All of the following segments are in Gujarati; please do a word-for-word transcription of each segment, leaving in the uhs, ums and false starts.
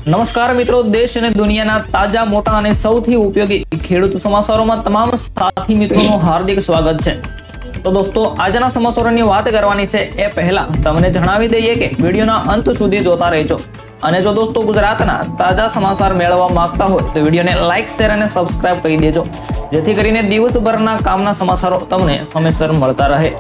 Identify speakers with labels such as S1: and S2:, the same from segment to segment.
S1: નમસ્કાર મિત્રો, દેશ અને દુનિયાના તાજા મોટા અને સૌથી ઉપયોગી ખેડૂત સમાચારોમાં તમામ સાથી મિત્રોનું હાર્દિક સ્વાગત છે। તો દોસ્તો, આજના સમાચારોની વાત કરવાની છે એ પહેલા તમને જણાવી દઈએ કે વિડીયોના અંત સુધી જોતા રહેજો। અને જો દોસ્તો ગુજરાતના તાજા સમાચાર મેળવવા માંગતા હોય તો વિડીયોને લાઈક, શેર અને સબસ્ક્રાઇબ કરી દેજો, જેથી કરીને દિવસભરના કામના સમાચારો તમને સમયસર મળતા રહે।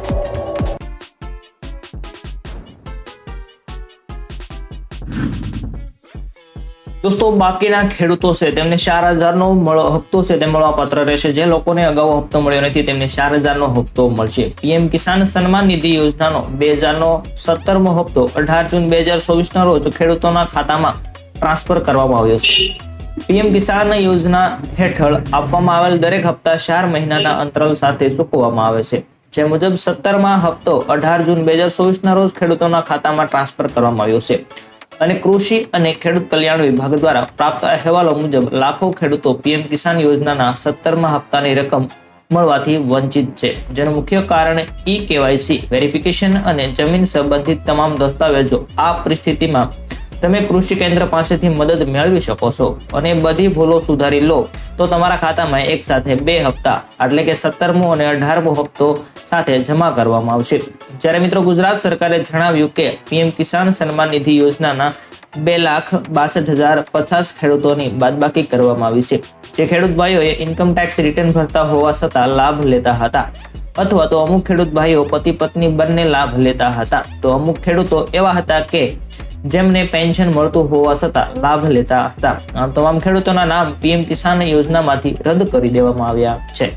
S1: दोस्तों, बाकीना खेडूतो छे तेमने चार हजार नो हफ्तो छे ते मळवापात्र रहेशे। जे लोकोने अगाऊ हफ्तो मळ्यो नथी तेमने चार हजार नो हफ्तो मळशे। पीएम किसान सन्मान निधि योजनानो બે હજાર નો સત્તર मो हफ्तो अठार जून બે હજાર ચોવીસ ना रोज खेडूतोना खातामां ट्रांसफर करवामां आव्यो छे। पीएम किसान योजना हेठळ आपवामां आवेल दरेक हप्ता चार महीनाना अंतराल साथे चूकववामां आवे छे। जे मुजब सत्तर मा हप्तो अठार जून બે હજાર ચોવીસ ना रोज खेडूतोना खातामां ट्रांसफर करवामां आव्यो छे। અને કૃષિ અને ખેડૂત કલ્યાણ વિભાગ દ્વારા પ્રાપ્ત અહેવાલો મુજબ લાખો ખેડૂતો પીએમ કિસાન યોજનાના સત્તર મા હપ્તાની રકમ મળવાથી વંચિત છે, જેનું મુખ્ય કારણ ઈ કેવાયસી વેરિફિકેશન અને જમીન સંબંધિત તમામ દસ્તાવેજો। આ પરિસ્થિતિમાં તમે કૃષિ કેન્દ્ર પાસેથી મદદ મેળવી શકો છો અને બધી ભૂલો સુધારી લો તો તમારા ખાતામાં એક સાથે બે હપ્તા એટલે કે સત્તર મો અને અઢાર મો હપ્તો સાથે જમા કરવામાં આવશે। જ્યારે મિત્રો ગુજરાત સરકારે જણાવ્યું કે પીએમ કિસાન સન્માન નિધિ યોજનાના બે લાખ બાસઠ હજાર પચાસ ખેડૂતોની બાદબાકી કરવામાં આવી છે। જે ખેડૂત ભાઈઓએ ઇન્કમ ટેક્સ રિટર્ન ભરતા હોવા છતાં લાભ લેતા હતા, અથવા તો અમુક ખેડૂત ભાઈઓ પતિ પત્ની બંને લાભ લેતા હતા, તો અમુક ખેડૂતો એવા હતા કે જેમને પેન્શન મળતું હોવા છતાં લાભ લેતા હતા। આ તમામ ખેડૂતોના નામ પીએમ કિસાન યોજનામાંથી રદ કરી દેવામાં આવ્યા છે।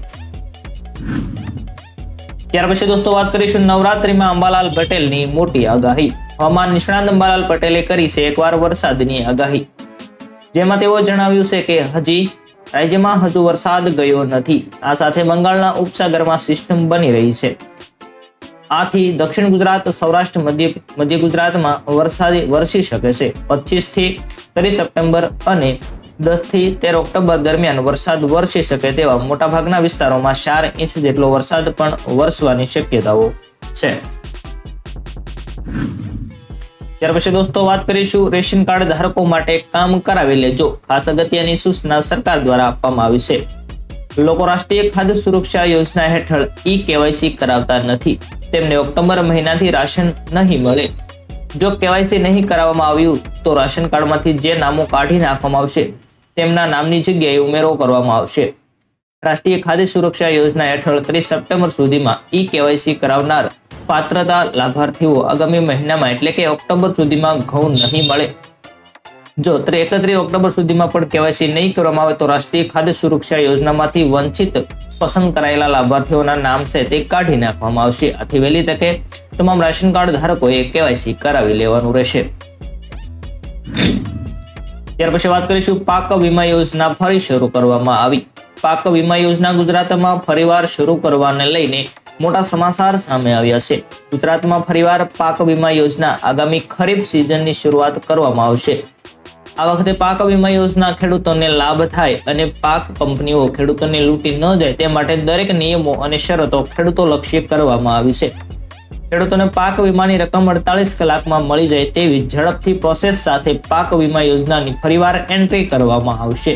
S1: ત્યાર પછી દોસ્તો વાત કરીશું નવરાત્રીમાં અંબાલાલ પટેલની મોટી આગાહી। હવામાન નિષ્ણાત અંબાલાલ પટેલે કરી છે એકવાર વરસાદની આગાહી, જેમાં તેઓ જણાવ્યું છે કે હજી રાજ્યમાં હજુ વરસાદ ગયો નથી। આ સાથે બંગાળના ઉપસાગરમાં સિસ્ટમ બની રહી છે। આથી દક્ષિણ ગુજરાત, સૌરાષ્ટ્ર, મધ્ય મધ્ય ગુજરાતમાં વરસાદ વરસી શકે છે। પચીસ થી ત્રીસ સપ્ટેમ્બર અને દસ થી તેર ઓક્ટોબર દરમિયાન વરસાદ વરસી શકે તેવા મોટાભાગના વિસ્તારોમાં ચાર ઇંચ જેટલો વરસાદ પણ વરસવાની શક્યતાઓ છે। ત્યાર પછી દોસ્તો વાત કરીશું રેશન કાર્ડ ધારકો માટે કામ કરાવી લેજો। ખાસ અગત્યની સૂચના સરકાર દ્વારા આપવામાં આવી છે। લોકો રાષ્ટ્રીય ખાદ્ય સુરક્ષા યોજના હેઠળ ઈ કેવાયસી કરાવતા નથી, તેમને ઓક્ટોબર મહિનાથી રાશન નહીં મળે। જો કેવાયસી નહીં કરાવવામાં આવ્યું તો રાશન કાર્ડમાંથી જે નામો કાઢી નાખવામાં આવશે તેમના નામની જગ્યાએ ઉમેરો કરવામાં આવશે। રાષ્ટ્રીય ખાદ્ય સુરક્ષા યોજના હેઠળ ત્રીસ સપ્ટેમ્બર સુધીમાં ઈ કેવાયસી કરાવનાર પાત્રતા લાભાર્થીઓ આગામી મહિનામાં એટલે કે ઓક્ટોબર સુધીમાં ઘઉં નહીં મળે। જો એકત્રીસ ઓક્ટોબર સુધીમાં પણ કેવાયસી નહીં કરવામાં આવે તો રાષ્ટ્રીય ખાદ્ય સુરક્ષા યોજનામાંથી વંચિત પસંદ કરાયેલા લાભાર્થીઓના નામ છે તે કાઢી નાખવામાં આવશે। આથી વહેલી તકે તમામ રાશન કાર્ડ ધારકોએ કેવાયસી કરાવી લેવાનું રહેશે। ત્યાર પછી વાત કરીશું પાક વીમા યોજના ફરી શરૂ કરવામાં આવી। પાક વીમા યોજના ગુજરાતમાં ફરીવાર શરૂ કરવાને લઈને મોટા સમાચાર સામે આવ્યા છે। ગુજરાતમાં ફરીવાર પાક વીમા યોજના આગામી ખરીફ સિઝનની શરૂઆત કરવામાં આવશે। આ વખતે પાક વીમા યોજના ખેડૂતોને લાભ થાય અને પાક કંપનીઓ ખેડૂતોને લૂંટી ન જાય તે માટે દરેક નિયમો અને શરતો ખેડૂતો લક્ષી કરવામાં આવી છે। ખેડૂતોને પાક વીમાની રકમ અડતાલીસ કલાકમાં મળી જાય તેવી ઝડપથી પ્રોસેસ સાથે પાક વીમા યોજનાની ફરીવાર એન્ટ્રી કરવામાં આવશે।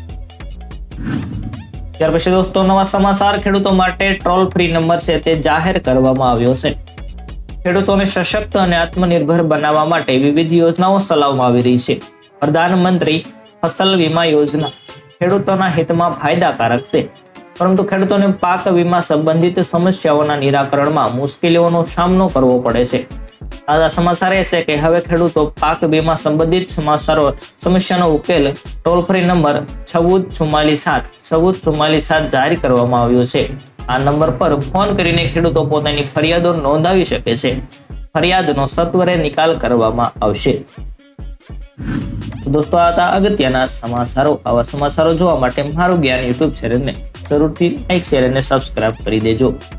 S1: ત્યાર પછી દોસ્તો નવા સમાચાર ખેડૂતો માટે ટોલ ફ્રી નંબર છે તે જાહેર કરવામાં આવ્યો છે। ખેડૂતોને સશક્ત અને આત્મનિર્ભર બનાવવા માટે વિવિધ યોજનાઓ ચલાવવામાં આવી રહી છે। પ્રધાનમંત્રી ફસલ વીમા યોજના ખેડૂતોના હિતમાં ફાયદાકારક છે, પરંતુ ખેડૂતોને પાક વીમા સંબંધિત સમસ્યાઓના નિરાકરણમાં મુશ્કેલીઓનો સામનો કરવો પડે છે। તાજા સમાચાર એ છે કે હવે ખેડૂતો પાક વીમા સંબંધિત સમાચારો સમસ્યાનો ઉકેલ ટોલ ફ્રી નંબર ચૌદ ચુમ્માલીસ સાત ચૌદ ચુમ્માલીસ સાત જારી કરવામાં આવ્યો છે। આ નંબર પર ફોન કરીને ખેડૂતો પોતાની ફરિયાદો નોંધાવી શકે છે। ફરિયાદનો સત્વરે નિકાલ કરવામાં આવશે। दोस्तों, आ था अगत्यना समाचारों। आवा समाचारों जोवा माटे मारू ज्ञान यूट्यूब चैनल ने जरूर थी लाइक, शेर और सब्सक्राइब करी देजो।